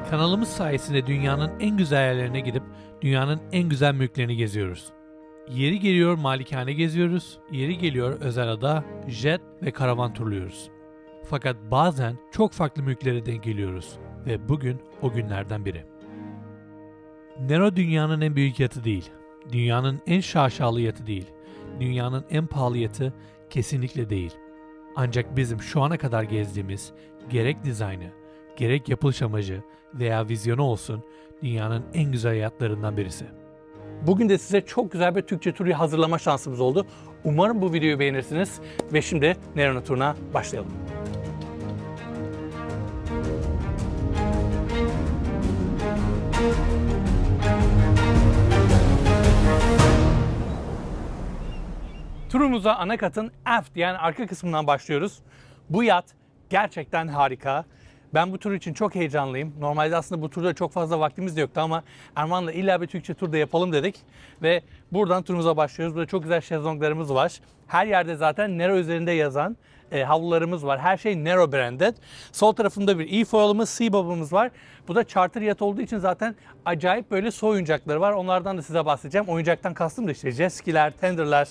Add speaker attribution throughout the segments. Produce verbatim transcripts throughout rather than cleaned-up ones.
Speaker 1: Kanalımız sayesinde dünyanın en güzel yerlerine gidip dünyanın en güzel mülklerini geziyoruz. Yeri geliyor malikane geziyoruz, yeri geliyor özel ada, jet ve karavan turluyoruz. Fakat bazen çok farklı mülklere denk geliyoruz ve bugün o günlerden biri. Nero dünyanın en büyük yatı değil, dünyanın en şaşalı yatı değil, dünyanın en pahalı yatı kesinlikle değil. Ancak bizim şu ana kadar gezdiğimiz gerek dizaynı, gerek yapılış amacı veya vizyonu olsun dünyanın en güzel yatlarından birisi.
Speaker 2: Bugün de size çok güzel bir Türkçe turu hazırlama şansımız oldu. Umarım bu videoyu beğenirsiniz ve şimdi Nero'nun turuna başlayalım. Turumuza anakatın aft yani arka kısmından başlıyoruz. Bu yat gerçekten harika. Ben bu tur için çok heyecanlıyım. Normalde aslında bu turda çok fazla vaktimiz de yoktu ama Erman'la illa bir Türkçe tur da yapalım dedik. Ve buradan turumuza başlıyoruz. Burada çok güzel şezlonglarımız var. Her yerde zaten Nero üzerinde yazan e, havlularımız var. Her şey Nero branded. Sol tarafında bir e-foil'ımız, Seabob'ımız var. Bu da charter yat olduğu için zaten acayip böyle su oyuncakları var. Onlardan da size bahsedeceğim. Oyuncaktan kastım da işte jet skiler, tenderler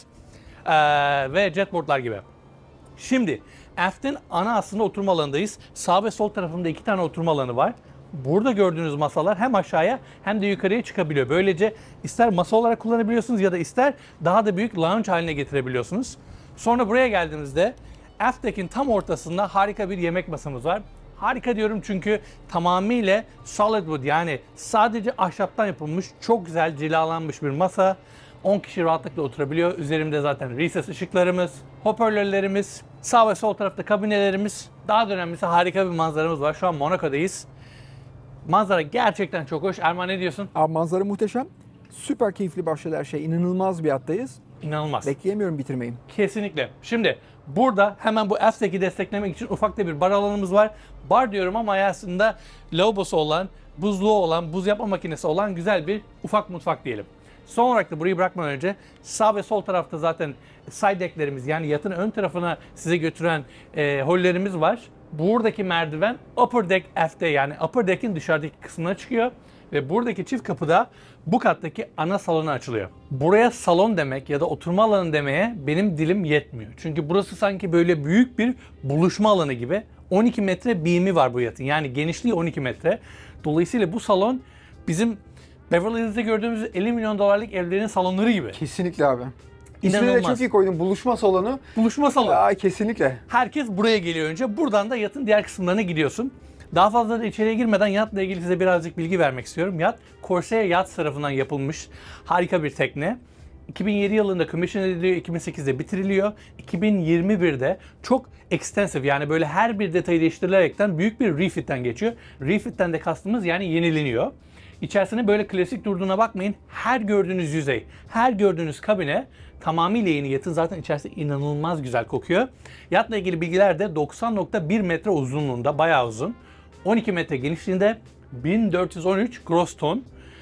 Speaker 2: e, ve jetboardlar gibi. Şimdi aft'in ana aslında oturma alanındayız. Sağ ve sol tarafında iki tane oturma alanı var. Burada gördüğünüz masalar hem aşağıya hem de yukarıya çıkabiliyor. Böylece ister masa olarak kullanabiliyorsunuz ya da ister daha da büyük lounge haline getirebiliyorsunuz. Sonra buraya geldiğimizde aft'tekin tam ortasında harika bir yemek masamız var. Harika diyorum çünkü tamamıyla solid wood yani sadece ahşaptan yapılmış çok güzel cilalanmış bir masa. on kişi rahatlıkla oturabiliyor. Üzerimde zaten recess ışıklarımız, hoparlörlerimiz, sağ ve sol tarafta kabinelerimiz. Daha da önemlisi harika bir manzaramız var. Şu an Monaco'dayız. Manzara gerçekten çok hoş. Erman ne diyorsun?
Speaker 3: Abi manzara muhteşem. Süper keyifli başladı her şey. İnanılmaz bir yattayız.
Speaker 2: İnanılmaz.
Speaker 3: Bekleyemiyorum bitirmeyi.
Speaker 2: Kesinlikle. Şimdi burada hemen bu aft'teki desteklemek için ufak da bir bar alanımız var. Bar diyorum ama aslında lavabosu olan, buzluğu olan, buz yapma makinesi olan güzel bir ufak mutfak diyelim. Son olarak da burayı bırakmadan önce sağ ve sol tarafta zaten side decklerimiz yani yatın ön tarafına size götüren e, hollerimiz var. Buradaki merdiven upper deck aft'te yani upper deck'in dışarıdaki kısmına çıkıyor. Ve buradaki çift kapıda bu kattaki ana salona açılıyor. Buraya salon demek ya da oturma alanı demeye benim dilim yetmiyor. Çünkü burası sanki böyle büyük bir buluşma alanı gibi. on iki metre beam'i var bu yatın yani genişliği on iki metre. Dolayısıyla bu salon bizim Beverly Hills'de gördüğümüz elli milyon dolarlık evlerin salonları gibi.
Speaker 3: Kesinlikle abi.
Speaker 2: İnanılmaz.
Speaker 3: İsmini de çok iyi koydun. Buluşma salonu.
Speaker 2: Buluşma salonu.
Speaker 3: Aa, kesinlikle.
Speaker 2: Herkes buraya geliyor önce. Buradan da yatın diğer kısımlarına gidiyorsun. Daha fazla da içeriye girmeden yatla ilgili size birazcık bilgi vermek istiyorum. Yat, Corsair Yachts tarafından yapılmış harika bir tekne. iki bin yedi yılında commission ediliyor, iki bin sekizde bitiriliyor. iki bin yirmi birde çok extensive yani böyle her bir detayı değiştirilerekten büyük bir refit'ten geçiyor. Refit'ten de kastımız yani yenileniyor. İçerisinde böyle klasik durduğuna bakmayın. Her gördüğünüz yüzey, her gördüğünüz kabine tamamıyla yeni yatın. Zaten içerisi inanılmaz güzel kokuyor. Yatla ilgili bilgiler de doksan nokta bir metre uzunluğunda, bayağı uzun. on iki metre genişliğinde, bin dört yüz on üç gross ton.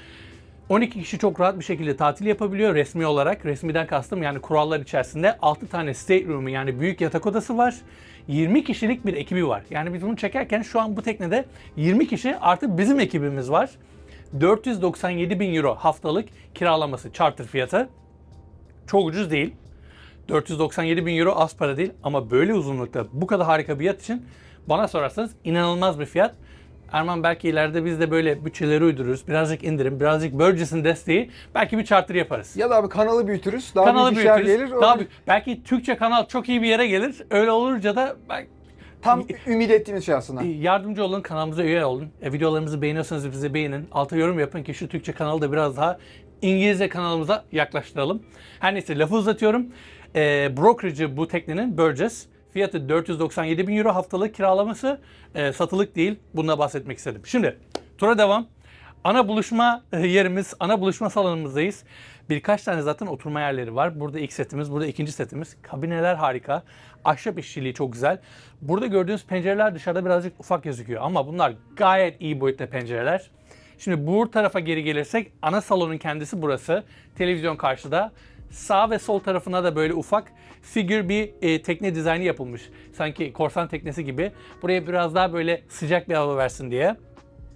Speaker 2: on iki kişi çok rahat bir şekilde tatil yapabiliyor resmi olarak. Resmiden kastım yani kurallar içerisinde altı tane state room'u yani büyük yatak odası var. yirmi kişilik bir ekibi var. Yani biz bunu çekerken şu an bu teknede yirmi kişi artı bizim ekibimiz var. dört yüz doksan yedi bin euro haftalık kiralaması charter fiyatı. Çok ucuz değil. dört yüz doksan yedi bin euro az para değil ama böyle uzunlukta bu kadar harika bir yat için bana sorarsanız inanılmaz bir fiyat. Erman belki ileride biz de böyle bütçeleri uydururuz. Birazcık indirim, birazcık Burgess'in desteği. Belki bir charter yaparız.
Speaker 3: Ya da abi kanalı büyütürüz. Daha
Speaker 2: Kanalı
Speaker 3: büyük işler
Speaker 2: büyütürüz.
Speaker 3: gelir.
Speaker 2: Daha büyük. Belki Türkçe kanal çok iyi bir yere gelir. Öyle olunca da belki
Speaker 3: Tam ümit ettiğimiz şey aslında.
Speaker 2: yardımcı olun, kanalımıza üye olun. E, videolarımızı beğeniyorsanız bize beğenin. Alta yorum yapın ki şu Türkçe kanalı da biraz daha İngilizce kanalımıza yaklaştıralım. Her neyse lafı uzatıyorum. E, brokerage'ı bu teknenin Burgess. Fiyatı dört yüz doksan yedi bin euro haftalık kiralaması. E, satılık değil. Bununla bahsetmek istedim. Şimdi tura devam. Ana buluşma yerimiz, ana buluşma salonumuzdayız. Birkaç tane zaten oturma yerleri var. Burada ilk setimiz, burada ikinci setimiz. Kabineler harika. Ahşap işçiliği çok güzel. Burada gördüğünüz pencereler dışarıda birazcık ufak gözüküyor. Ama bunlar gayet iyi boyutta pencereler. Şimdi bu tarafa geri gelirsek ana salonun kendisi burası. Televizyon karşıda. Sağ ve sol tarafına da böyle ufak figür bir e, tekne dizaynı yapılmış. Sanki korsan teknesi gibi. Buraya biraz daha böyle sıcak bir hava versin diye.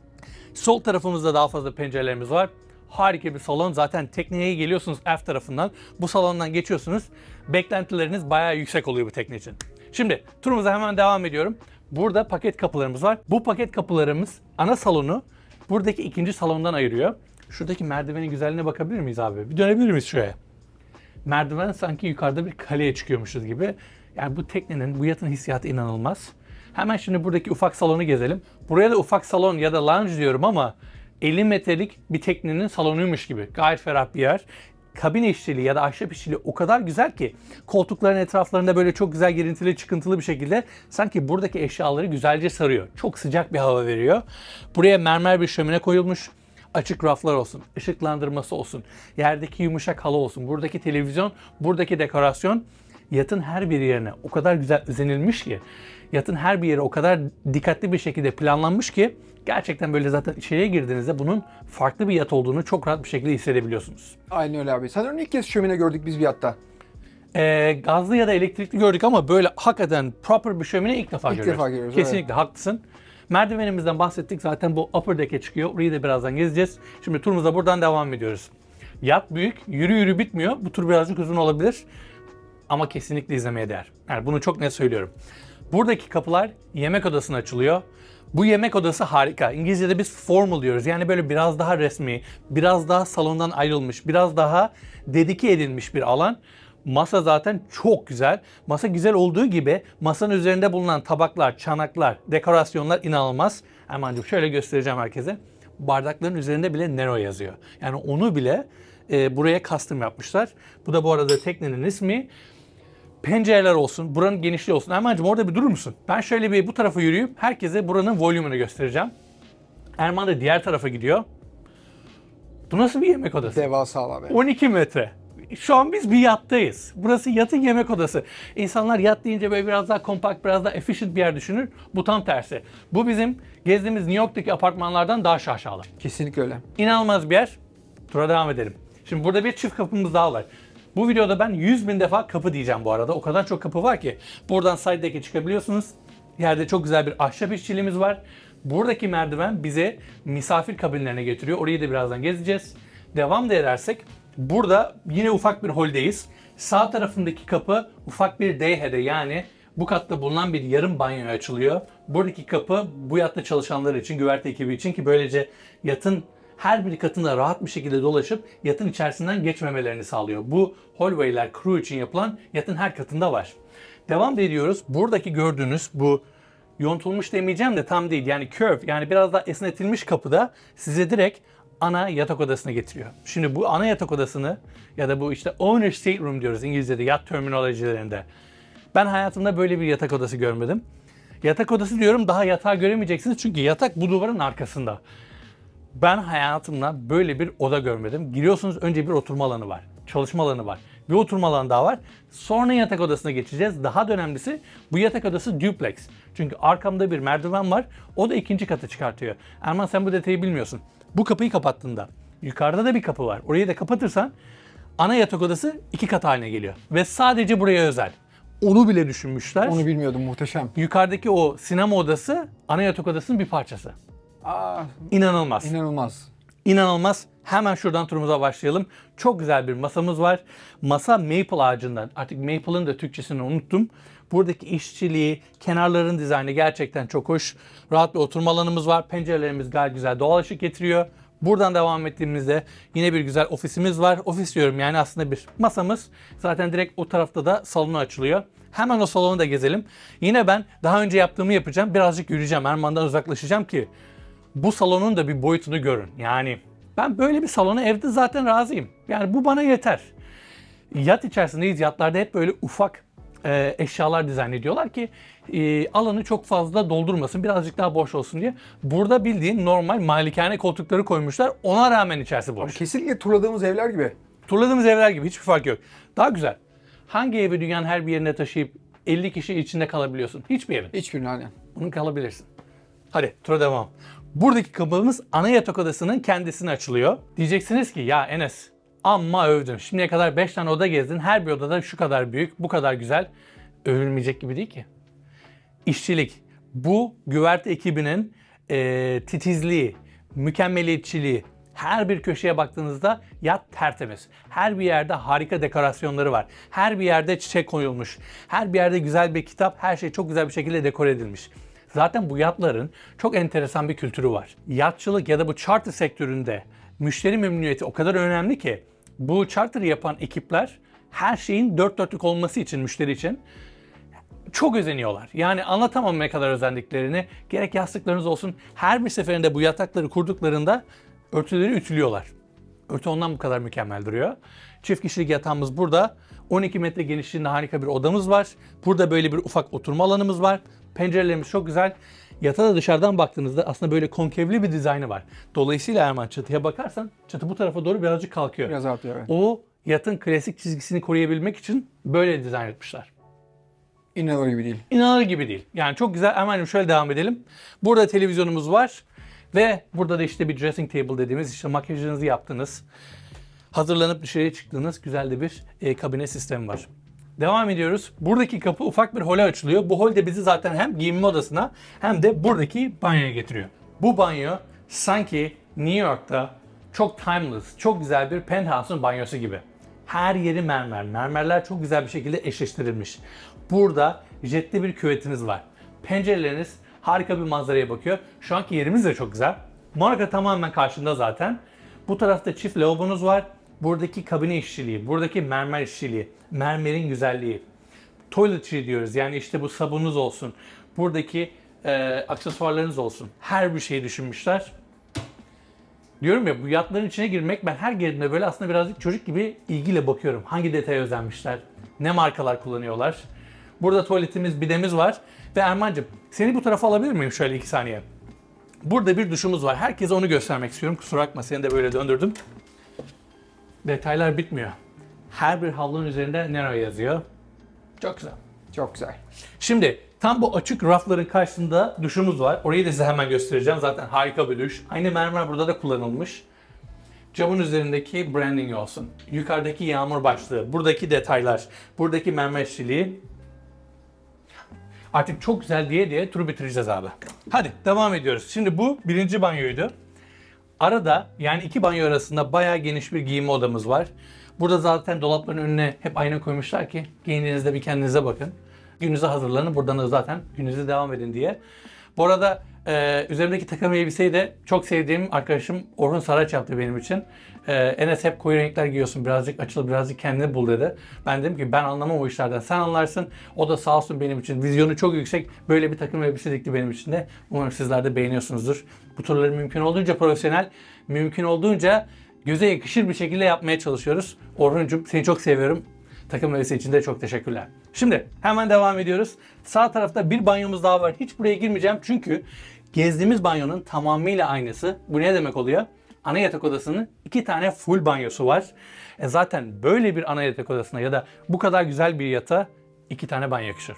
Speaker 2: Sol tarafımızda daha fazla pencerelerimiz var. Harika bir salon. Zaten tekneye geliyorsunuz F tarafından. Bu salondan geçiyorsunuz. Beklentileriniz bayağı yüksek oluyor bu tekne için. Şimdi turumuza hemen devam ediyorum. Burada paket kapılarımız var. Bu paket kapılarımız ana salonu buradaki ikinci salondan ayırıyor. Şuradaki merdivenin güzelliğine bakabilir miyiz abi? Bir dönebilir miyiz şuraya? Merdiven sanki yukarıda bir kaleye çıkıyormuşuz gibi. Yani bu teknenin, bu yatın hissiyatı inanılmaz. Hemen şimdi buradaki ufak salonu gezelim. Buraya da ufak salon ya da lounge diyorum ama elli metrelik bir teknenin salonuymuş gibi. Gayet ferah bir yer. Kabin işçiliği ya da ahşap işçiliği o kadar güzel ki koltukların etraflarında böyle çok güzel girintili çıkıntılı bir şekilde sanki buradaki eşyaları güzelce sarıyor. Çok sıcak bir hava veriyor. Buraya mermer bir şömine koyulmuş. Açık raflar olsun, ışıklandırması olsun, yerdeki yumuşak halı olsun, buradaki televizyon, buradaki dekorasyon yatın her bir yerine o kadar güzel özenilmiş ki, yatın her bir yeri o kadar dikkatli bir şekilde planlanmış ki gerçekten böyle zaten içeriye girdiğinizde bunun farklı bir yat olduğunu çok rahat bir şekilde hissedebiliyorsunuz.
Speaker 3: Aynen öyle abi. Sanırım ilk kez şömine gördük biz bir yatta.
Speaker 2: Ee, gazlı ya da elektrikli gördük ama böyle hakikaten proper bir şömine ilk defa
Speaker 3: İlk
Speaker 2: görüyoruz.
Speaker 3: defa görüyoruz,
Speaker 2: Kesinlikle
Speaker 3: evet.
Speaker 2: haklısın. Merdivenimizden bahsettik. Zaten bu upper deck'e çıkıyor. Orayı da birazdan gezeceğiz. Şimdi turumuza buradan devam ediyoruz. Yat büyük. Yürü yürü bitmiyor. Bu tur birazcık uzun olabilir. Ama kesinlikle izlemeye değer. Yani bunu çok net söylüyorum. Buradaki kapılar yemek odasına açılıyor. Bu yemek odası harika. İngilizce'de biz formal diyoruz. Yani böyle biraz daha resmi, biraz daha salondan ayrılmış, biraz daha dedike edilmiş bir alan. Masa zaten çok güzel. Masa güzel olduğu gibi masanın üzerinde bulunan tabaklar, çanaklar, dekorasyonlar inanılmaz. Hemen şöyle göstereceğim herkese. Bardakların üzerinde bile Nero yazıyor. Yani onu bile e, buraya custom yapmışlar. Bu da bu arada teknenin ismi. Pencereler olsun, buranın genişliği olsun. Erman'cığım orada bir durur musun? Ben şöyle bir bu tarafa yürüyüp herkese buranın volümünü göstereceğim. Erman da diğer tarafa gidiyor. Bu nasıl bir yemek odası?
Speaker 3: Devasa abi.
Speaker 2: on iki metre. Şu an biz bir yattayız. Burası yatın yemek odası. İnsanlar yat deyince böyle biraz daha kompakt, biraz daha efficient bir yer düşünür. Bu tam tersi. Bu bizim gezdiğimiz New York'taki apartmanlardan daha şaşalı.
Speaker 3: Kesinlikle öyle.
Speaker 2: İnanılmaz bir yer. Tura devam edelim. Şimdi burada bir çift kapımız daha var. Bu videoda ben yüz bin defa kapı diyeceğim bu arada. O kadar çok kapı var ki. Buradan side deck'e çıkabiliyorsunuz. Yerde çok güzel bir ahşap işçiliğimiz var. Buradaki merdiven bize misafir kabinlerine getiriyor. Orayı da birazdan gezeceğiz. Devam da edersek burada yine ufak bir holdeyiz. Sağ tarafındaki kapı ufak bir dayhead'e yani bu katta bulunan bir yarım banyoya açılıyor. Buradaki kapı bu yatta çalışanlar için, güverte ekibi için ki böylece yatın her bir katında rahat bir şekilde dolaşıp yatın içerisinden geçmemelerini sağlıyor. Bu hallway'ler crew için yapılan yatın her katında var. Devam da ediyoruz. Buradaki gördüğünüz bu yontulmuş demeyeceğim de tam değil. Yani curve yani biraz daha esnetilmiş kapıda size direkt ana yatak odasına getiriyor. Şimdi bu ana yatak odasını ya da bu işte owner stateroom diyoruz İngilizce'de yat terminolojilerinde. Ben hayatımda böyle bir yatak odası görmedim. Yatak odası diyorum daha yatağı göremeyeceksiniz çünkü yatak bu duvarın arkasında. Ben hayatımda böyle bir oda görmedim. Giriyorsunuz önce bir oturma alanı var. Çalışma alanı var. Bir oturma alanı daha var. Sonra yatak odasına geçeceğiz. Daha da önemlisi bu yatak odası duplex. Çünkü arkamda bir merdiven var. O da ikinci kata çıkartıyor. Erman sen bu detayı bilmiyorsun. Bu kapıyı kapattığında yukarıda da bir kapı var. Orayı da kapatırsan ana yatak odası iki kat haline geliyor. Ve sadece buraya özel. Onu bile düşünmüşler.
Speaker 3: Onu bilmiyordum, muhteşem.
Speaker 2: Yukarıdaki o sinema odası ana yatak odasının bir parçası.
Speaker 3: Aa,
Speaker 2: İnanılmaz.
Speaker 3: inanılmaz.
Speaker 2: İnanılmaz. Hemen şuradan turumuza başlayalım. Çok güzel bir masamız var. Masa maple ağacından. Artık maple'ın da Türkçesini unuttum. Buradaki işçiliği, kenarların dizaynı gerçekten çok hoş. Rahat bir oturma alanımız var. Pencerelerimiz gayet güzel doğal ışık getiriyor. Buradan devam ettiğimizde yine bir güzel ofisimiz var. Ofis diyorum yani aslında bir masamız. Zaten direkt o tarafta da salonu açılıyor. Hemen o salonu da gezelim. Yine ben daha önce yaptığımı yapacağım. Birazcık yürüyeceğim. Erman'dan uzaklaşacağım ki bu salonun da bir boyutunu görün. Yani ben böyle bir salona evde zaten razıyım. Yani bu bana yeter. Yat içerisindeyiz. Yatlarda hep böyle ufak e, eşyalar dizayn ediyorlar ki e, alanı çok fazla doldurmasın. Birazcık daha boş olsun diye. Burada bildiğin normal malikane koltukları koymuşlar. Ona rağmen içerisi boş.
Speaker 3: Kesinlikle turladığımız evler gibi.
Speaker 2: Turladığımız evler gibi hiçbir fark yok. Daha güzel. Hangi evi dünyanın her bir yerine taşıyıp elli kişi içinde kalabiliyorsun? Hiçbir evin.
Speaker 3: Hiçbirini hani.
Speaker 2: Bunu kalabilirsin. Hadi tura devam. Buradaki kapımız ana yatak odasının kendisine açılıyor. Diyeceksiniz ki ya Enes amma övdün. Şimdiye kadar beş tane oda gezdin. Her bir odada şu kadar büyük, bu kadar güzel. Övülmeyecek gibi değil ki. İşçilik. Bu güverte ekibinin e, titizliği mükemmeliyetçiliği. Her bir köşeye baktığınızda yat tertemiz. Her bir yerde harika dekorasyonları var. Her bir yerde çiçek koyulmuş. Her bir yerde güzel bir kitap. Her şey çok güzel bir şekilde dekore edilmiş. Zaten bu yatların çok enteresan bir kültürü var. Yatçılık ya da bu charter sektöründe müşteri memnuniyeti o kadar önemli ki bu charter'ı yapan ekipler her şeyin dört dörtlük olması için müşteri için çok özeniyorlar. Yani anlatamam ne kadar özendiklerini. Gerek yastıklarınız olsun, her bir seferinde bu yatakları kurduklarında örtüleri ütülüyorlar. Örtü ondan bu kadar mükemmel duruyor. Çift kişilik yatağımız burada. on iki metre genişliğinde harika bir odamız var. Burada böyle bir ufak oturma alanımız var. Pencerelerimiz çok güzel. Yatağa da dışarıdan baktığınızda aslında böyle konkevli bir dizaynı var. Dolayısıyla Erman çatıya bakarsan çatı bu tarafa doğru birazcık kalkıyor.
Speaker 3: Biraz artıyor, evet.
Speaker 2: O yatın klasik çizgisini koruyabilmek için böyle dizayn etmişler.
Speaker 3: İnanılır gibi değil.
Speaker 2: İnanılır gibi değil. Yani çok güzel. Hemen şöyle devam edelim. Burada televizyonumuz var. Ve burada da işte bir dressing table dediğimiz, işte makyajınızı yaptığınız, hazırlanıp dışarıya çıktığınız güzel de bir e, kabine sistemi var. Devam ediyoruz. Buradaki kapı ufak bir hole açılıyor. Bu hol de bizi zaten hem giyinme odasına hem de buradaki banyoya getiriyor. Bu banyo sanki New York'ta çok timeless, çok güzel bir penthouse'un banyosu gibi. Her yeri mermer. Mermerler çok güzel bir şekilde eşleştirilmiş. Burada jetli bir küvetiniz var. Pencereleriniz harika bir manzaraya bakıyor. Şu anki yerimiz de çok güzel. Monaco tamamen karşında zaten. Bu tarafta çift lavabonuz var. Buradaki kabine işçiliği, buradaki mermer işçiliği, mermerin güzelliği. Toiletry diyoruz. Yani işte bu sabununuz olsun. Buradaki e, aksesuarlarınız olsun. Her bir şeyi düşünmüşler. Diyorum ya, bu yatların içine girmek, ben her girdiğimde böyle aslında birazcık çocuk gibi ilgiyle bakıyorum. Hangi detaya özenmişler? Ne markalar kullanıyorlar? Burada tuvaletimiz, bidemiz var. Ve Erman'cığım, seni bu tarafa alabilir miyim şöyle iki saniye? Burada bir duşumuz var. Herkese onu göstermek istiyorum. Kusura bakma, seni de böyle döndürdüm. Detaylar bitmiyor. Her bir havlunun üzerinde Nero yazıyor. Çok güzel.
Speaker 3: Çok güzel.
Speaker 2: Şimdi tam bu açık rafların karşısında duşumuz var. Orayı da size hemen göstereceğim. Zaten harika bir duş. Aynı mermer burada da kullanılmış. Camın üzerindeki branding olsun. Yukarıdaki yağmur başlığı. Buradaki detaylar. Buradaki mermer işçiliği. Artık çok güzel diye diye turu bitireceğiz abi. Hadi devam ediyoruz. Şimdi bu birinci banyoydu. Arada, yani iki banyo arasında bayağı geniş bir giyinme odamız var. Burada zaten dolapların önüne hep ayna koymuşlar ki giyindiğinizde bir kendinize bakın. Gününüze hazırlanın. Buradan da zaten gününüze devam edin diye. Bu arada e, üzerimdeki takım elbiseyi de çok sevdiğim arkadaşım Orhun Saraç yaptı benim için. E, Enes hep koyu renkler giyiyorsun, birazcık açıl, birazcık kendini bul dedi. Ben dedim ki ben anlamam o işlerden, sen anlarsın. O da sağ olsun benim için. Vizyonu çok yüksek. Böyle bir takım elbise dikti benim için de. Umarım sizler de beğeniyorsunuzdur. Bu turları mümkün olduğunca profesyonel, mümkün olduğunca göze yakışır bir şekilde yapmaya çalışıyoruz. Orhun'cum, seni çok seviyorum. Takım elbise için de çok teşekkürler. Şimdi hemen devam ediyoruz. Sağ tarafta bir banyomuz daha var. Hiç buraya girmeyeceğim çünkü gezdiğimiz banyonun tamamıyla aynısı. Bu ne demek oluyor? Ana yatak odasının iki tane full banyosu var. E zaten böyle bir ana yatak odasına ya da bu kadar güzel bir yatağa iki tane banyo yakışır.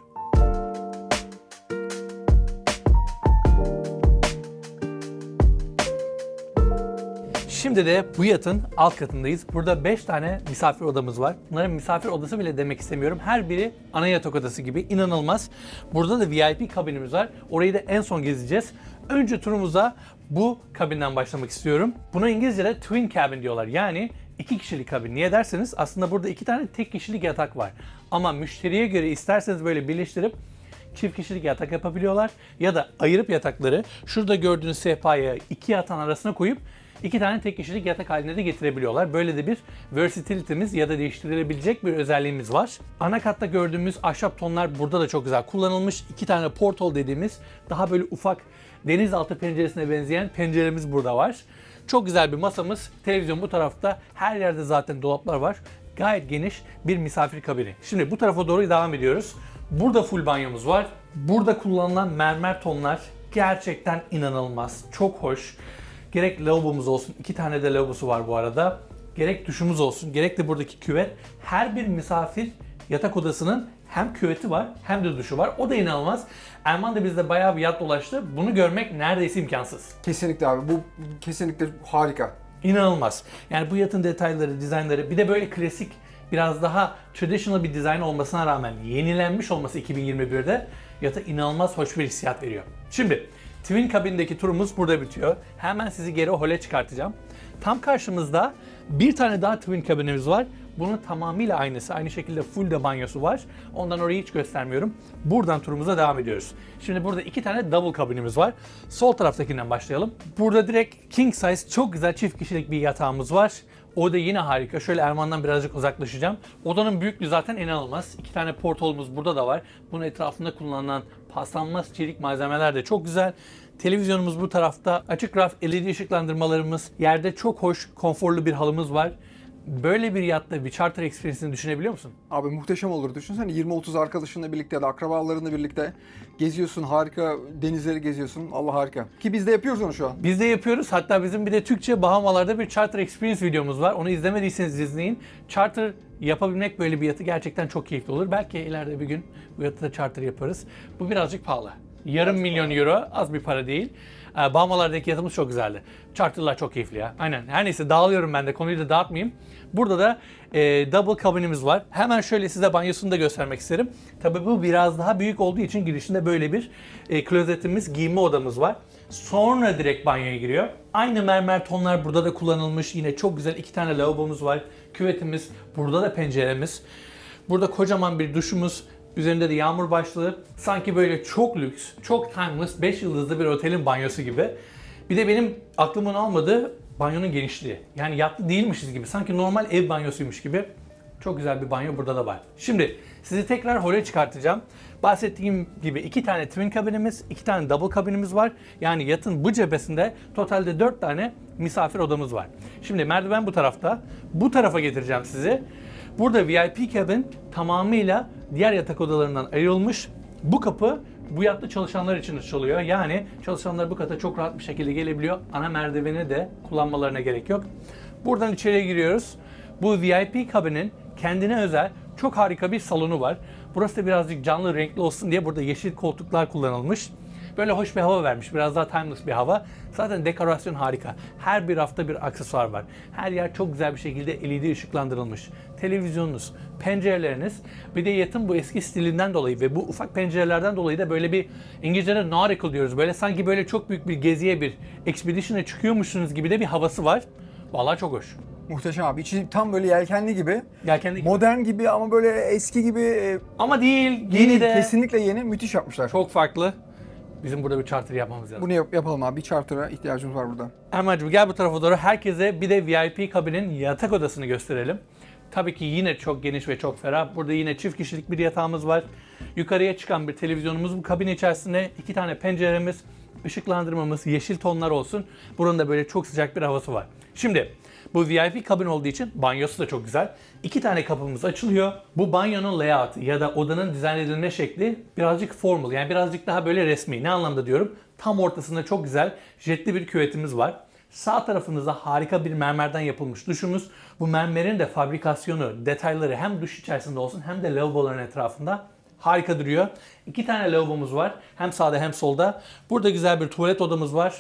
Speaker 2: Şimdi de bu yatın alt katındayız. Burada beş tane misafir odamız var. Bunların misafir odası bile demek istemiyorum. Her biri ana yatak odası gibi, inanılmaz. Burada da V I P kabinimiz var. Orayı da en son gezeceğiz. Önce turumuza bu kabinden başlamak istiyorum. Buna İngilizce'de twin cabin diyorlar. Yani iki kişilik kabin. Niye derseniz aslında burada iki tane tek kişilik yatak var. Ama müşteriye göre isterseniz böyle birleştirip çift kişilik yatak yapabiliyorlar. Ya da ayırıp yatakları şurada gördüğünüz sehpaya iki yatağın arasına koyup İki tane tek kişilik yatak haline de getirebiliyorlar. Böyle de bir versatility'miz ya da değiştirilebilecek bir özelliğimiz var. Ana katta gördüğümüz ahşap tonlar burada da çok güzel kullanılmış. İki tane porthole dediğimiz daha böyle ufak denizaltı penceresine benzeyen penceremiz burada var. Çok güzel bir masamız. Televizyon bu tarafta. Her yerde zaten dolaplar var. Gayet geniş bir misafir kabini. Şimdi bu tarafa doğru devam ediyoruz. Burada full banyomuz var. Burada kullanılan mermer tonlar gerçekten inanılmaz. Çok hoş. Gerek lavabomuz olsun, iki tane de lavabosu var bu arada. Gerek duşumuz olsun, gerek de buradaki küvet. Her bir misafir yatak odasının hem küveti var hem de duşu var. O da inanılmaz. Erman da bizde bayağı bir yat dolaştı. Bunu görmek neredeyse imkansız.
Speaker 3: Kesinlikle abi. Bu kesinlikle harika.
Speaker 2: İnanılmaz. Yani bu yatın detayları, dizaynları, bir de böyle klasik, biraz daha traditional bir dizayn olmasına rağmen yenilenmiş olması iki bin yirmi birde yata inanılmaz hoş bir hissiyat veriyor. Şimdi Twin kabindeki turumuz burada bitiyor. Hemen sizi geri hole çıkartacağım. Tam karşımızda bir tane daha twin kabinimiz var. Bunun tamamıyla aynısı. Aynı şekilde full de banyosu var. Ondan orayı hiç göstermiyorum. Buradan turumuza devam ediyoruz. Şimdi burada iki tane double kabinimiz var. Sol taraftakinden başlayalım. Burada direkt king size çok güzel çift kişilik bir yatağımız var. O da yine harika. Şöyle Erman'dan birazcık uzaklaşacağım. Odanın büyüklüğü zaten inanılmaz. İki tane portholumuz burada da var. Bunun etrafında kullanılan paslanmaz çelik malzemeler de çok güzel. Televizyonumuz bu tarafta. Açık raf L E D ışıklandırmalarımız. Yerde çok hoş, konforlu bir halımız var. Böyle bir yatta bir charter experience'ini düşünebiliyor musun?
Speaker 3: Abi muhteşem olur. Düşünsene yirmi otuz arkadaşınla birlikte ya da akrabalarınla birlikte geziyorsun. Harika denizleri geziyorsun. Allah harika. Ki biz de yapıyoruz onu şu an.
Speaker 2: Biz de yapıyoruz. Hatta bizim bir de Türkçe Bahamalarda bir charter experience videomuz var. Onu izlemediyseniz izleyin. Charter yapabilmek böyle bir yatı gerçekten çok keyifli olur. Belki ileride bir gün bu yatı da charter yaparız. Bu birazcık pahalı. Yarım milyon euro, az bir para değil. Bahamalardaki yatımız çok güzeldi. Charter'lar çok keyifli ya. Aynen. Her neyse dağılıyorum ben de, konuyu da dağıtmayayım. Burada da e, double kabinimiz var. Hemen şöyle size banyosunu da göstermek isterim. Tabii bu biraz daha büyük olduğu için girişinde böyle bir e, klozetimiz, giyinme odamız var. Sonra direkt banyoya giriyor. Aynı mermer tonlar burada da kullanılmış. Yine çok güzel iki tane lavabomuz var. Küvetimiz, burada da penceremiz. Burada kocaman bir duşumuz. Üzerinde de yağmur başlığı. Sanki böyle çok lüks, çok timeless, beş yıldızlı bir otelin banyosu gibi. Bir de benim aklımın almadığı banyonun genişliği. Yani yatlı değilmişiz gibi. Sanki normal ev banyosuymuş gibi. Çok güzel bir banyo burada da var. Şimdi sizi tekrar hole çıkartacağım. Bahsettiğim gibi iki tane twin kabinimiz, iki tane double kabinimiz var. Yani yatın bu cephesinde totalde dört tane misafir odamız var. Şimdi merdiven bu tarafta. Bu tarafa getireceğim sizi. Burada V I P cabin tamamıyla diğer yatak odalarından ayrılmış. Bu kapı bu yatta çalışanlar için açılıyor. Yani çalışanlar bu kata çok rahat bir şekilde gelebiliyor. Ana merdiveni de kullanmalarına gerek yok. Buradan içeriye giriyoruz. Bu V I P kabinin kendine özel çok harika bir salonu var. Burası da birazcık canlı, renkli olsun diye burada yeşil koltuklar kullanılmış. Böyle hoş bir hava vermiş. Biraz daha timeless bir hava. Zaten dekorasyon harika. Her bir rafta bir aksesuar var. Her yer çok güzel bir şekilde L E D ışıklandırılmış. Televizyonunuz, pencereleriniz, bir de yatın bu eski stilinden dolayı ve bu ufak pencerelerden dolayı da böyle bir, İngilizce'de nautical diyoruz. Böyle sanki böyle çok büyük bir geziye, bir expedition'a çıkıyormuşsunuz gibi de bir havası var. Vallahi çok hoş.
Speaker 3: Muhteşem abi. İçi tam böyle yelkenli gibi.
Speaker 2: Yelkenli gibi.
Speaker 3: Modern gibi ama böyle eski gibi. e,
Speaker 2: Ama değil, yeni
Speaker 3: Yeni,
Speaker 2: de.
Speaker 3: kesinlikle yeni. Müthiş yapmışlar.
Speaker 2: Çok farklı. Bizim burada bir charter yapmamız lazım.
Speaker 3: Bunu yap- yapalım abi. Bir charter'a ihtiyacımız var burada.
Speaker 2: Erman'cığım gel bu tarafa doğru. Herkese bir de V I P kabinin yatak odasını gösterelim. Tabii ki yine çok geniş ve çok ferah. Burada yine çift kişilik bir yatağımız var. Yukarıya çıkan bir televizyonumuz bu kabin içerisinde. İki tane penceremiz, ışıklandırmamız, yeşil tonlar olsun. Buranın da böyle çok sıcak bir havası var. Şimdi bu V I P kabin olduğu için banyosu da çok güzel. İki tane kapımız açılıyor. Bu banyonun layout'ı ya da odanın dizayn edilme şekli birazcık formal. Yani birazcık daha böyle resmi. Ne anlamda diyorum? Tam ortasında çok güzel jetli bir küvetimiz var. Sağ tarafınızda harika bir mermerden yapılmış duşumuz. Bu mermerin de fabrikasyonu, detayları hem duş içerisinde olsun hem de lavaboların etrafında harika duruyor. İki tane lavabomuz var. Hem sağda hem solda. Burada güzel bir tuvalet odamız var.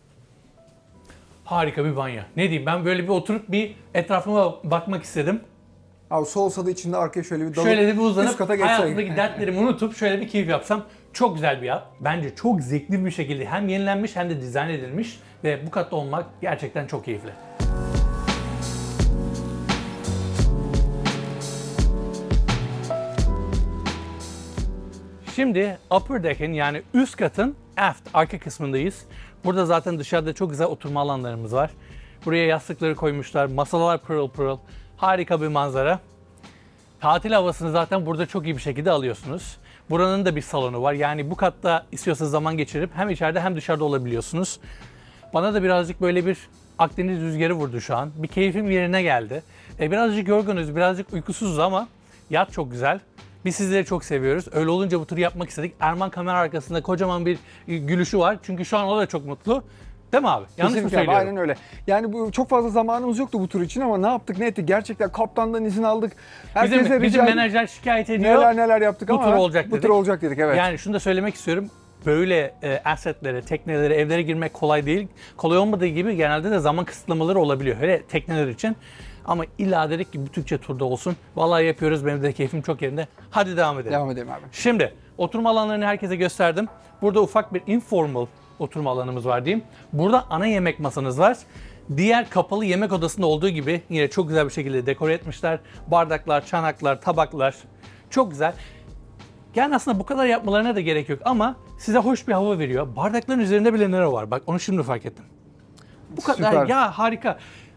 Speaker 2: Harika bir banyo. Ne diyeyim, ben böyle bir oturup bir etrafıma bakmak istedim.
Speaker 3: Abi soğusa da içinde arkaya şöyle bir dalıp
Speaker 2: Şöyle de bir
Speaker 3: üst
Speaker 2: uzanıp
Speaker 3: kata geçsek.
Speaker 2: hayatımdaki dertlerimi unutup şöyle bir keyif yapsam. Çok güzel bir yat. Bence çok zevkli bir şekilde hem yenilenmiş hem de dizayn edilmiş. Ve bu katta olmak gerçekten çok keyifli. Şimdi upper deck'in yani üst katın aft arka kısmındayız. Burada zaten dışarıda çok güzel oturma alanlarımız var. Buraya yastıkları koymuşlar, masalar pırıl pırıl. Harika bir manzara. Tatil havasını zaten burada çok iyi bir şekilde alıyorsunuz. Buranın da bir salonu var. Yani bu katta istiyorsanız zaman geçirip hem içeride hem dışarıda olabiliyorsunuz. Bana da birazcık böyle bir Akdeniz rüzgarı vurdu şu an. Bir keyfim yerine geldi. E, birazcık yorgunuz, birazcık uykusuzuz ama yat çok güzel. Biz sizleri çok seviyoruz. Öyle olunca bu turu yapmak istedik. Erman kamera arkasında kocaman bir gülüşü var. Çünkü şu an o da çok mutlu. Değil mi abi? Yanlış
Speaker 3: Kesinlikle
Speaker 2: mı
Speaker 3: abi,
Speaker 2: söylüyorum?
Speaker 3: aynen öyle. Yani bu çok fazla zamanımız yoktu bu tur için ama ne yaptık ne ettik? Gerçekten kaptandan izin aldık. Herkese
Speaker 2: Bizim,
Speaker 3: rica
Speaker 2: bizim
Speaker 3: ettik.
Speaker 2: menajer şikayet ediyor.
Speaker 3: Neler neler yaptık
Speaker 2: Bu
Speaker 3: ama
Speaker 2: tur olacak
Speaker 3: bu
Speaker 2: dedik.
Speaker 3: tur olacak dedik, evet.
Speaker 2: Yani şunu da söylemek istiyorum. Böyle e, assetlere, teknelere, evlere girmek kolay değil. Kolay olmadığı gibi genelde de zaman kısıtlamaları olabiliyor. Hele tekneler için. Ama illa dedik ki bu Türkçe turda olsun. Vallahi yapıyoruz. Benim de keyfim çok yerinde. Hadi devam edelim.
Speaker 3: Devam edelim abi.
Speaker 2: Şimdi oturma alanlarını herkese gösterdim. Burada ufak bir informal oturma alanımız var diyeyim. Burada ana yemek masanız var. Diğer kapalı yemek odasında olduğu gibi yine çok güzel bir şekilde dekore etmişler. Bardaklar, çanaklar, tabaklar çok güzel. Yani aslında bu kadar yapmalarına da gerek yok ama size hoş bir hava veriyor. Bardakların üzerinde bile nere var? Bak onu şimdi fark ettim. Bu kadar
Speaker 3: Süper.
Speaker 2: ya harika.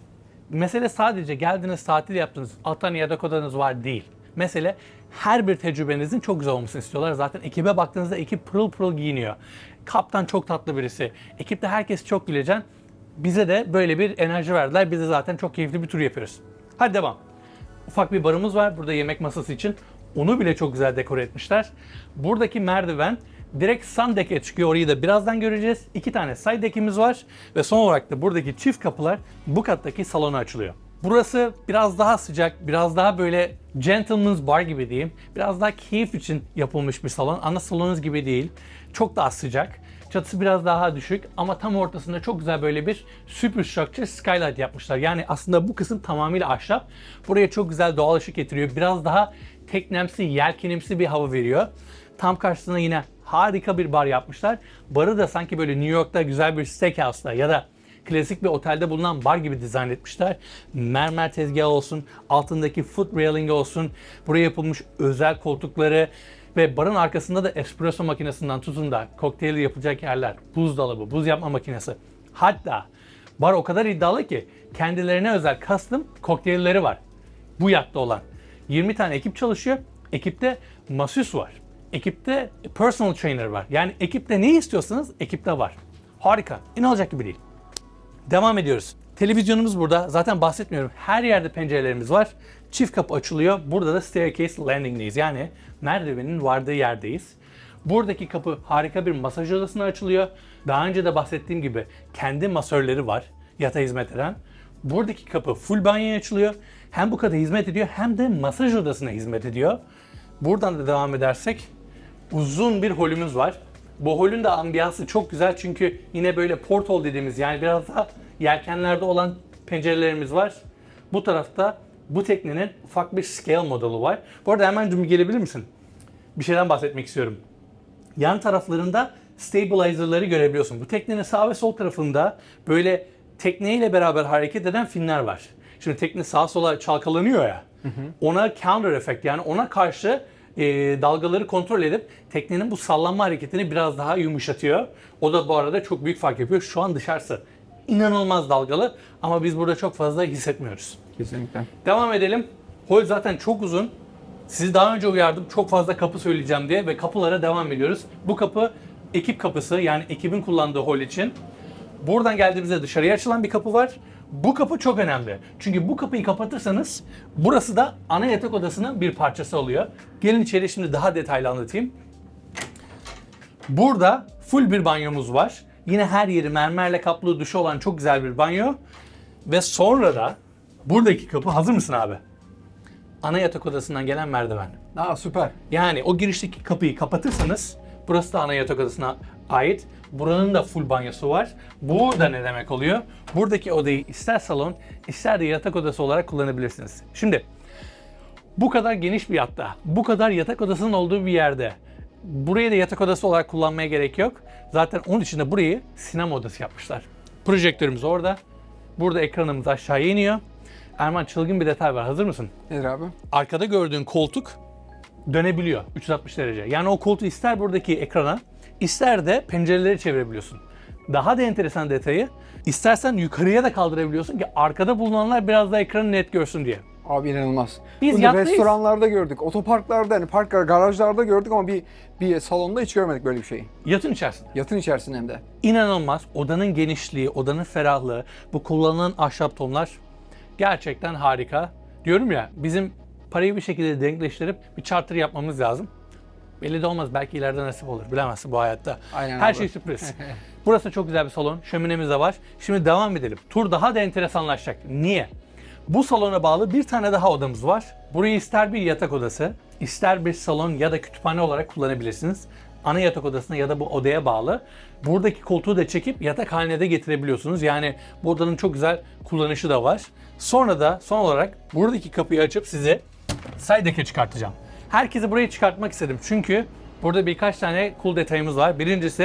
Speaker 2: Mesele sadece geldiniz, tatil yaptınız, alt tane yatak odanız var değil. Mesele her bir tecrübenizin çok güzel olmasını istiyorlar. Zaten ekibe baktığınızda ekip pırıl pırıl giyiniyor. Kaptan çok tatlı birisi. Ekipte herkes çok gülecen. Bize de böyle bir enerji verdiler. Biz de zaten çok keyifli bir tur yapıyoruz. Hadi devam. Ufak bir barımız var burada yemek masası için. Onu bile çok güzel dekore etmişler. Buradaki merdiven direkt sun deck'e çıkıyor. Orayı da birazdan göreceğiz. İki tane side deck'imiz var. Ve son olarak da buradaki çift kapılar bu kattaki salona açılıyor. Burası biraz daha sıcak, biraz daha böyle gentleman's bar gibi diyeyim. Biraz daha keyif için yapılmış bir salon. Ana salonunuz gibi değil. Çok daha sıcak. Çatısı biraz daha düşük ama tam ortasında çok güzel böyle bir superstructure skylight yapmışlar. Yani aslında bu kısım tamamıyla ahşap. Buraya çok güzel doğal ışık getiriyor. Biraz daha teknemsi, yelkenimsi bir hava veriyor. Tam karşısına yine harika bir bar yapmışlar. Barı da sanki böyle New York'ta güzel bir steakhouse'da ya da klasik bir otelde bulunan bar gibi dizayn etmişler. Mermer tezgahı olsun, altındaki foot railing olsun, buraya yapılmış özel koltukları ve barın arkasında da espresso makinesinden tutun da kokteyli yapılacak yerler, buzdolabı, buz yapma makinesi. Hatta bar o kadar iddialı ki kendilerine özel custom kokteylleri var. Bu yatta olan. yirmi tane ekip çalışıyor. Ekipte masöz var. Ekipte personal trainer var. Yani ekipte ne istiyorsanız ekipte var. Harika. İnanılacak gibi değil. Devam ediyoruz. Televizyonumuz burada. Zaten bahsetmiyorum. Her yerde pencerelerimiz var. Çift kapı açılıyor. Burada da staircase landing'deyiz. Yani merdivenin vardığı yerdeyiz. Buradaki kapı harika bir masaj odasına açılıyor. Daha önce de bahsettiğim gibi kendi masörleri var. Yata hizmet eden. Buradaki kapı full banyoya açılıyor. Hem bu kata hizmet ediyor hem de masaj odasına hizmet ediyor. Buradan da devam edersek uzun bir holümüz var. Bu holün de ambiyansı çok güzel çünkü yine böyle porthole dediğimiz yani biraz daha yelkenlerde olan pencerelerimiz var. Bu tarafta bu teknenin ufak bir scale modeli var. Bu arada hemen cümle gelebilir misin? Bir şeyden bahsetmek istiyorum. Yan taraflarında stabilizer'ları görebiliyorsun. Bu teknenin sağ ve sol tarafında böyle tekneyle beraber hareket eden finler var. Şimdi tekne sağa sola çalkalanıyor ya. Hı hı. Ona counter effect yani ona karşı e, dalgaları kontrol edip teknenin bu sallanma hareketini biraz daha yumuşatıyor. O da bu arada çok büyük fark yapıyor. Şu an dışarısı inanılmaz dalgalı ama biz burada çok fazla hissetmiyoruz.
Speaker 3: Kesinlikle.
Speaker 2: Devam edelim. Hol zaten çok uzun. Sizi daha önce uyardım çok fazla kapı söyleyeceğim diye ve kapılara devam ediyoruz. Bu kapı ekip kapısı yani ekibin kullandığı hol için. Buradan geldiğimizde dışarıya açılan bir kapı var. Bu kapı çok önemli. Çünkü bu kapıyı kapatırsanız burası da ana yatak odasının bir parçası oluyor. Gelin içeri şimdi daha detaylı anlatayım. Burada full bir banyomuz var. Yine her yeri mermerle kaplı duşu olan çok güzel bir banyo. Ve sonra da buradaki kapı hazır mısın abi? Ana yatak odasından gelen merdiven.
Speaker 3: Aa süper.
Speaker 2: Yani o girişteki kapıyı kapatırsanız burası da ana yatak odasına ait. Buranın da full banyosu var. Burada ne demek oluyor? Buradaki odayı ister salon, ister de yatak odası olarak kullanabilirsiniz. Şimdi bu kadar geniş bir yatta, bu kadar yatak odasının olduğu bir yerde burayı da yatak odası olarak kullanmaya gerek yok. Zaten onun için de burayı sinema odası yapmışlar. Projektörümüz orada. Burada ekranımız aşağıya iniyor. Erman çılgın bir detay var. Hazır mısın?
Speaker 3: Nedir abi?
Speaker 2: Arkada gördüğün koltuk dönebiliyor üç yüz altmış derece. Yani o koltuğu ister buradaki ekrana, ister de pencereleri çevirebiliyorsun. Daha da enteresan detayı, istersen yukarıya da kaldırabiliyorsun ki arkada bulunanlar biraz daha ekranı net görsün diye.
Speaker 3: Abi inanılmaz.
Speaker 2: Biz
Speaker 3: Bunu
Speaker 2: yattayız.
Speaker 3: restoranlarda gördük, otoparklarda, hani park garajlarda gördük ama bir bir salonda hiç görmedik böyle bir şeyi.
Speaker 2: Yatın içerisinde.
Speaker 3: Yatın içerisinde hem de.
Speaker 2: İnanılmaz. Odanın genişliği, odanın ferahlığı, bu kullanılan ahşap tonlar gerçekten harika. Diyorum ya bizim parayı bir şekilde denkleştirip bir charter yapmamız lazım. Belli de olmaz. Belki ileride nasip olur. Bilemezsin bu hayatta.
Speaker 3: Aynen
Speaker 2: Her
Speaker 3: abi.
Speaker 2: şey sürpriz. Burası çok güzel bir salon. Şöminemiz de var. Şimdi devam edelim. Tur daha da enteresanlaşacak. Niye? Bu salona bağlı bir tane daha odamız var. Burayı ister bir yatak odası, ister bir salon ya da kütüphane olarak kullanabilirsiniz. Ana yatak odasına ya da bu odaya bağlı. Buradaki koltuğu da çekip yatak haline de getirebiliyorsunuz. Yani bu odanın çok güzel kullanışı da var. Sonra da son olarak buradaki kapıyı açıp size side deck'e çıkartacağım. Herkesi buraya çıkartmak istedim. Çünkü burada birkaç tane cool detayımız var. Birincisi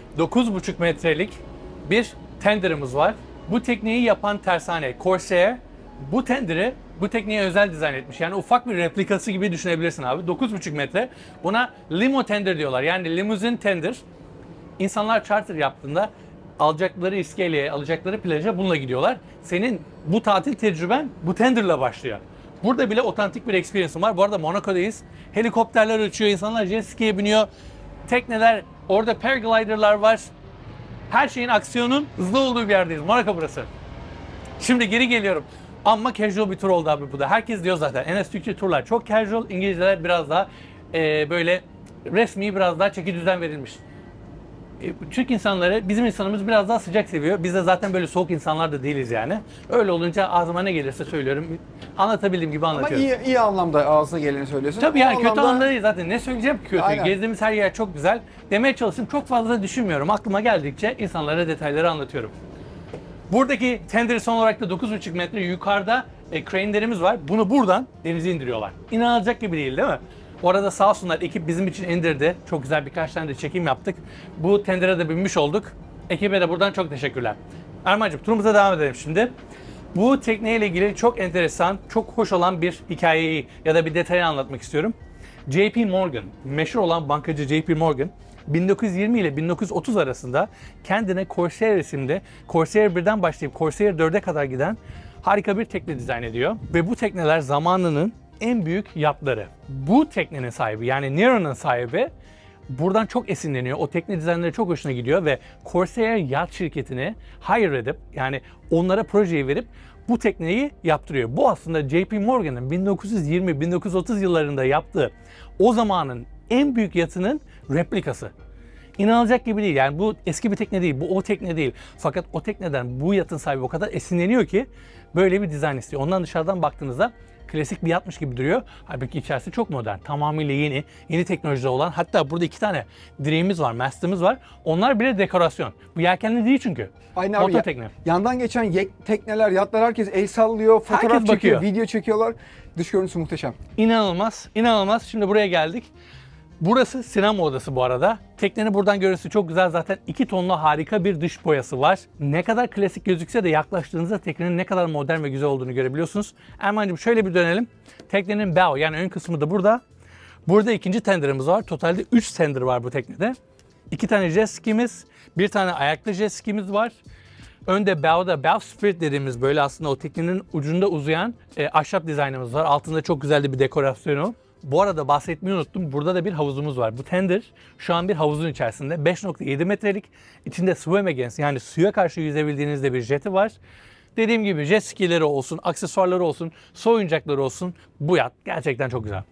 Speaker 2: dokuz buçuk metrelik bir tenderımız var. Bu tekneyi yapan tersane Corsair bu tenderi bu tekneye özel dizayn etmiş. Yani ufak bir replikası gibi düşünebilirsin abi. dokuz buçuk metre. Buna limo tender diyorlar. Yani limuzin tender. İnsanlar charter yaptığında alacakları iskeleye, alacakları plaja bununla gidiyorlar. Senin bu tatil tecrüben bu tenderla başlıyor. Burada bile otantik bir experience'ım var. Bu arada Monaco'dayız. Helikopterler uçuyor, insanlar jet ski'ye biniyor. Tekneler, orada paraglider'lar var. Her şeyin aksiyonun hızlı olduğu bir yerdeyiz. Monaco burası. Şimdi geri geliyorum. Ama casual bir tur oldu abi bu da. Herkes diyor zaten. Enes Türkçe turlar çok casual. İngilizceler biraz daha e, böyle resmi, biraz daha çeki düzen verilmiş. Türk insanları, bizim insanımız biraz daha sıcak seviyor. Biz de zaten böyle soğuk insanlar da değiliz yani. Öyle olunca ağzıma ne gelirse söylüyorum. Anlatabildiğim gibi anlatıyorum.
Speaker 3: Ama iyi, iyi anlamda ağzına geleni söylüyorsun.
Speaker 2: Tabii
Speaker 3: O
Speaker 2: yani kötü
Speaker 3: anlamda...
Speaker 2: anlamda değil zaten. Ne söyleyeceğim ki kötü?
Speaker 3: Aynen.
Speaker 2: Gezdiğimiz her yer çok güzel. Demeye çalıştım. Çok fazla da düşünmüyorum. Aklıma geldikçe insanlara detayları anlatıyorum. Buradaki tenderi son olarak da dokuz buçuk metre yukarıda e, crane'lerimiz var. Bunu buradan denize indiriyorlar. İnanılacak gibi değil değil mi? Bu arada sağ olsunlar ekip bizim için indirdi. Çok güzel birkaç tane de çekim yaptık. Bu tendere de binmiş olduk. Ekibe de buradan çok teşekkürler. Erman'cığım turumuza devam edelim şimdi. Bu tekneyle ilgili çok enteresan, çok hoş olan bir hikayeyi ya da bir detayı anlatmak istiyorum. J P Morgan, meşhur olan bankacı J P Morgan, bin dokuz yüz yirmi ile bin dokuz yüz otuz arasında kendine Corsair isimli, Corsair birden başlayıp Corsair dörde kadar giden harika bir tekne dizayn ediyor. Ve bu tekneler zamanının en büyük yatları. Bu teknenin sahibi, yani Nero'nun sahibi buradan çok esinleniyor. O tekne dizaynları çok hoşuna gidiyor ve Corsair Yacht şirketini hire edip, yani onlara projeyi verip bu tekneyi yaptırıyor. Bu aslında J P Morgan'ın bin dokuz yüz yirmi bin dokuz yüz otuz yıllarında yaptığı o zamanın en büyük yatının replikası. İnanılacak gibi değil. Yani bu eski bir tekne değil, bu o tekne değil. Fakat o tekneden bu yatın sahibi o kadar esinleniyor ki böyle bir dizayn istiyor. Ondan dışarıdan baktığınızda klasik bir yatmış gibi duruyor. Halbuki içerisi çok modern. Tamamıyla yeni, yeni teknolojide olan. Hatta burada iki tane direğimiz var, mastımız var. Onlar bile dekorasyon. Bu yelkenli değil çünkü.
Speaker 3: Aynen abi.
Speaker 2: Motor tekne.
Speaker 3: Yandan geçen yek, tekneler, yatlar herkes el sallıyor, fotoğraf
Speaker 2: Herkes
Speaker 3: çekiyor,
Speaker 2: bakıyor.
Speaker 3: video çekiyorlar. Dış görüntüsü muhteşem.
Speaker 2: İnanılmaz, inanılmaz. Şimdi buraya geldik. Burası sinema odası bu arada. Teknenin buradan görüntüsü çok güzel. Zaten iki tonlu harika bir dış boyası var. Ne kadar klasik gözükse de yaklaştığınızda teknenin ne kadar modern ve güzel olduğunu görebiliyorsunuz. Erman'cığım şöyle bir dönelim. Teknenin bow, yani ön kısmı da burada. Burada ikinci tenderimiz var. Totalde üç tender var bu teknede. İki tane jet ski'miz, bir tane ayaklı jet ski'miz var. Önde bow'da bowsprit dediğimiz böyle aslında o teknenin ucunda uzayan e, ahşap dizaynımız var. Altında çok güzel de bir dekorasyonu. Bu arada bahsetmeyi unuttum. Burada da bir havuzumuz var. Bu tender şu an bir havuzun içerisinde. beş nokta yedi metrelik. İçinde swim against, yani suya karşı yüzebildiğinizde bir jeti var. Dediğim gibi jet skileri olsun, aksesuarları olsun, su oyuncakları olsun. Bu yat gerçekten çok güzel.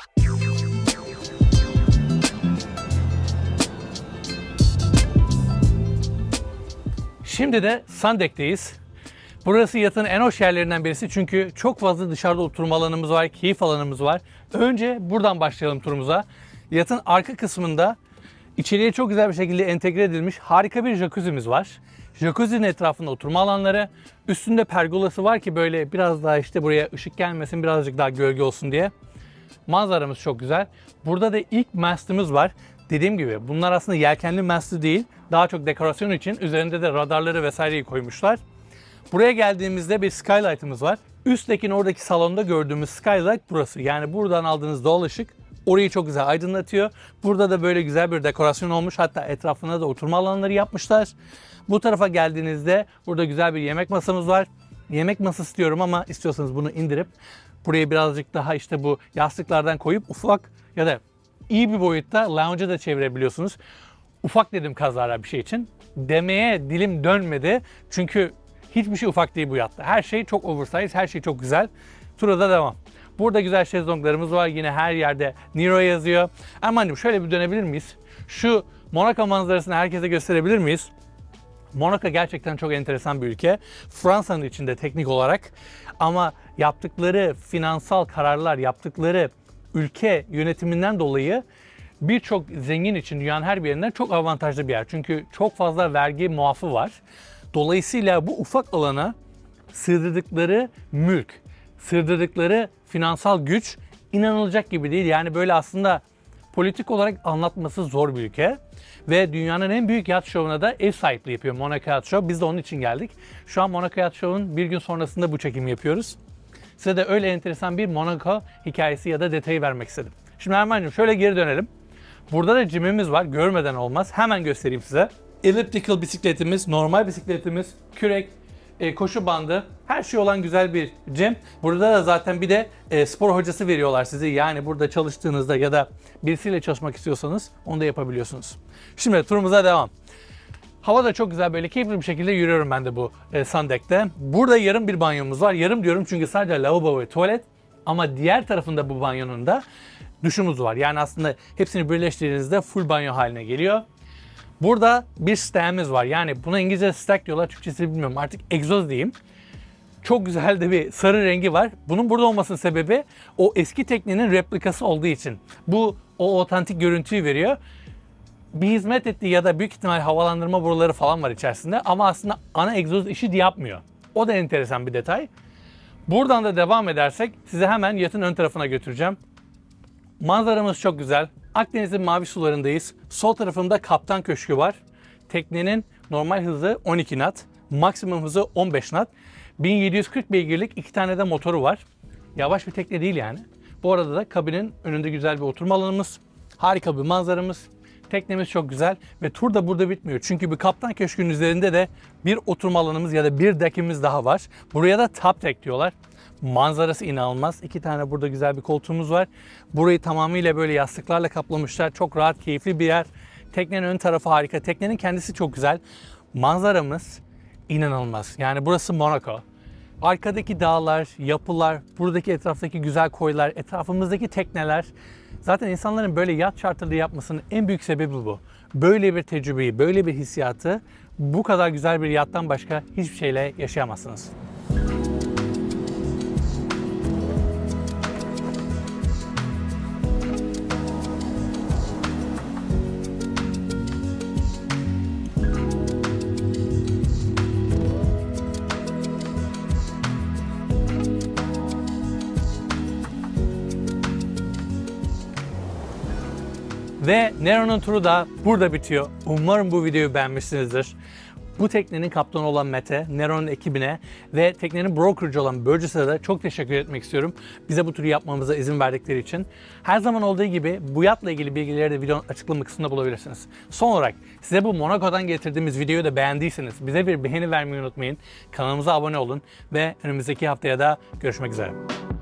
Speaker 2: Şimdi de Sun Deck'teyiz. Burası yatın en hoş yerlerinden birisi çünkü çok fazla dışarıda oturma alanımız var, keyif alanımız var. Önce buradan başlayalım turumuza. Yatın arka kısmında içeriye çok güzel bir şekilde entegre edilmiş harika bir jacuzzi'miz var. Jacuzzi'nin etrafında oturma alanları, üstünde pergolası var ki böyle biraz daha işte buraya ışık gelmesin, birazcık daha gölge olsun diye. Manzaramız çok güzel. Burada da ilk mastımız var. Dediğim gibi bunlar aslında yelkenli mastı değil, daha çok dekorasyon için üzerinde de radarları vesaireyi koymuşlar. Buraya geldiğimizde bir skylight'ımız var. Üstteki oradaki salonda gördüğümüz skylight burası. Yani buradan aldığınız doğal ışık orayı çok güzel aydınlatıyor. Burada da böyle güzel bir dekorasyon olmuş. Hatta etrafına da oturma alanları yapmışlar. Bu tarafa geldiğinizde burada güzel bir yemek masamız var. Yemek masası diyorum ama istiyorsanız bunu indirip buraya birazcık daha işte bu yastıklardan koyup ufak ya da iyi bir boyutta lounge'a da çevirebiliyorsunuz. Ufak dedim kazara bir şey için. Demeye dilim dönmedi. Çünkü hiçbir şey ufak değil bu yatta. Her şey çok oversize, her şey çok güzel. Tura da devam. Burada güzel şezlonglarımız var. Yine her yerde Nero yazıyor. Erman'cığım şöyle bir dönebilir miyiz? Şu Monaco manzarasını herkese gösterebilir miyiz? Monaco gerçekten çok enteresan bir ülke. Fransa'nın içinde teknik olarak. Ama yaptıkları finansal kararlar, yaptıkları ülke yönetiminden dolayı birçok zengin için dünyanın her bir yerinden çok avantajlı bir yer. Çünkü çok fazla vergi muafı var. Dolayısıyla bu ufak alana sığdırdıkları mülk, sığdırdıkları finansal güç inanılacak gibi değil. Yani böyle aslında politik olarak anlatması zor bir ülke. Ve dünyanın en büyük yat şovuna da ev sahipliği yapıyor Monaco Yacht Show. Biz de onun için geldik. Şu an Monaco Yacht Show'un bir gün sonrasında bu çekimi yapıyoruz. Size de öyle enteresan bir Monaco hikayesi ya da detayı vermek istedim. Şimdi Erman'cığım şöyle geri dönelim. Burada da jimimiz var. Görmeden olmaz. Hemen göstereyim size. Elliptical bisikletimiz, normal bisikletimiz, kürek, e, koşu bandı, her şey olan güzel bir gym. Burada da zaten bir de e, spor hocası veriyorlar size. Yani burada çalıştığınızda ya da birisiyle çalışmak istiyorsanız onu da yapabiliyorsunuz. Şimdi turumuza devam. Hava da çok güzel, böyle keyifli bir şekilde yürüyorum ben de bu e, sun deck'te. Burada yarım bir banyomuz var. Yarım diyorum çünkü sadece lavabo ve tuvalet. Ama diğer tarafında bu banyonun da duşumuz var. Yani aslında hepsini birleştirdiğinizde full banyo haline geliyor. Burada bir stack'imiz var. Yani buna İngilizce stack diyorlar, Türkçesi bilmiyorum. Artık egzoz diyeyim. Çok güzel de bir sarı rengi var. Bunun burada olmasının sebebi o eski teknenin replikası olduğu için. Bu o otantik görüntüyü veriyor. Bir hizmet ettiği ya da büyük ihtimal havalandırma boruları falan var içerisinde. Ama aslında ana egzoz işi de yapmıyor. O da enteresan bir detay. Buradan da devam edersek size hemen yatın ön tarafına götüreceğim. Manzaramız çok güzel. Akdeniz'in mavi sularındayız. Sol tarafımda kaptan köşkü var. Teknenin normal hızı on iki knot, maksimum hızı on beş knot. bin yedi yüz kırk beygirlik iki tane de motoru var. Yavaş bir tekne değil yani. Bu arada da kabinin önünde güzel bir oturma alanımız. Harika bir manzaramız. Teknemiz çok güzel ve tur da burada bitmiyor. Çünkü bir kaptan köşkünün üzerinde de bir oturma alanımız ya da bir deck'imiz daha var. Buraya da top deck diyorlar. Manzarası inanılmaz. İki tane burada güzel bir koltuğumuz var. Burayı tamamıyla böyle yastıklarla kaplamışlar. Çok rahat, keyifli bir yer. Teknenin ön tarafı harika. Teknenin kendisi çok güzel. Manzaramız inanılmaz. Yani burası Monaco. Arkadaki dağlar, yapılar, buradaki etraftaki güzel koylar, etrafımızdaki tekneler. Zaten insanların böyle yat charter'ı yapmasının en büyük sebebi bu. Böyle bir tecrübeyi, böyle bir hissiyatı bu kadar güzel bir yattan başka hiçbir şeyle yaşayamazsınız. Ve Nero'nun turu da burada bitiyor. Umarım bu videoyu beğenmişsinizdir. Bu teknenin kaptanı olan Mete, Nero'nun ekibine ve teknenin brokerci olan Burgess'e de çok teşekkür etmek istiyorum. Bize bu turu yapmamıza izin verdikleri için. Her zaman olduğu gibi bu yatla ilgili bilgileri de videonun açıklama kısmında bulabilirsiniz. Son olarak size bu Monaco'dan getirdiğimiz videoyu da beğendiyseniz bize bir beğeni vermeyi unutmayın. Kanalımıza abone olun ve önümüzdeki haftaya da görüşmek üzere.